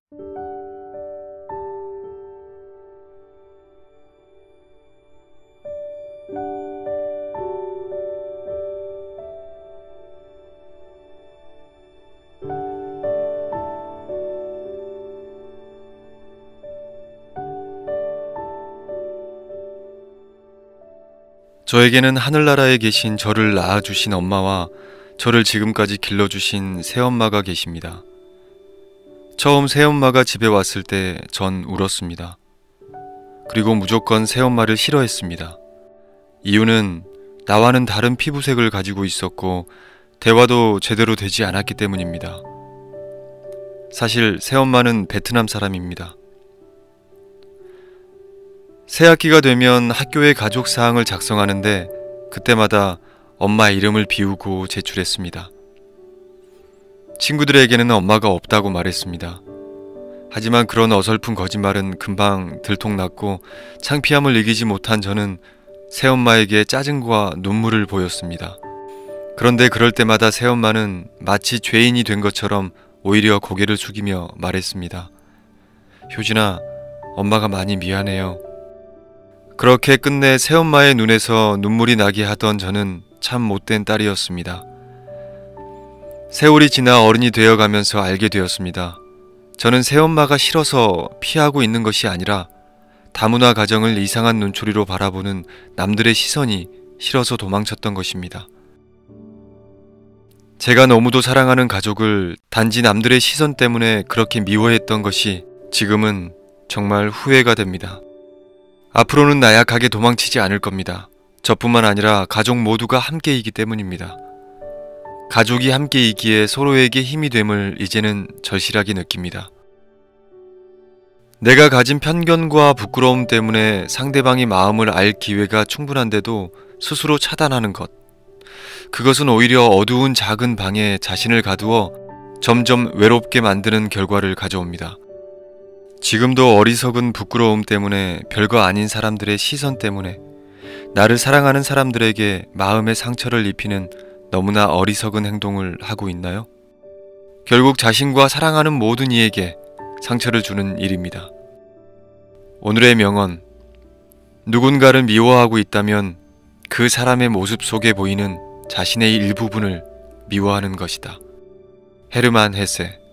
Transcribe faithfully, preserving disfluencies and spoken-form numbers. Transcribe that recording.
저에게는 하늘나라에 계신 저를 낳아주신 엄마와 저를 지금까지 길러주신 새엄마가 계십니다. 처음 새엄마가 집에 왔을 때 전 울었습니다. 그리고 무조건 새엄마를 싫어했습니다. 이유는 나와는 다른 피부색을 가지고 있었고 대화도 제대로 되지 않았기 때문입니다. 사실 새엄마는 베트남 사람입니다. 새학기가 되면 학교에 가족사항을 작성하는데 그때마다 엄마 이름을 비우고 제출했습니다. 친구들에게는 엄마가 없다고 말했습니다. 하지만 그런 어설픈 거짓말은 금방 들통났고 창피함을 이기지 못한 저는 새엄마에게 짜증과 눈물을 보였습니다. 그런데 그럴 때마다 새엄마는 마치 죄인이 된 것처럼 오히려 고개를 숙이며 말했습니다. 효진아, 엄마가 많이 미안해요. 그렇게 끝내 새엄마의 눈에서 눈물이 나게 하던 저는 참 못된 딸이었습니다. 세월이 지나 어른이 되어가면서 알게 되었습니다. 저는 새엄마가 싫어서 피하고 있는 것이 아니라 다문화 가정을 이상한 눈초리로 바라보는 남들의 시선이 싫어서 도망쳤던 것입니다. 제가 너무도 사랑하는 가족을 단지 남들의 시선 때문에 그렇게 미워했던 것이 지금은 정말 후회가 됩니다. 앞으로는 나약하게 도망치지 않을 겁니다. 저뿐만 아니라 가족 모두가 함께이기 때문입니다. 가족이 함께이기에 서로에게 힘이 됨을 이제는 절실하게 느낍니다. 내가 가진 편견과 부끄러움 때문에 상대방의 마음을 알 기회가 충분한데도 스스로 차단하는 것. 그것은 오히려 어두운 작은 방에 자신을 가두어 점점 외롭게 만드는 결과를 가져옵니다. 지금도 어리석은 부끄러움 때문에 별거 아닌 사람들의 시선 때문에 나를 사랑하는 사람들에게 마음의 상처를 입히는 너무나 어리석은 행동을 하고 있나요? 결국 자신과 사랑하는 모든 이에게 상처를 주는 일입니다. 오늘의 명언, 누군가를 미워하고 있다면 그 사람의 모습 속에 보이는 자신의 일부분을 미워하는 것이다. 헤르만 헤세.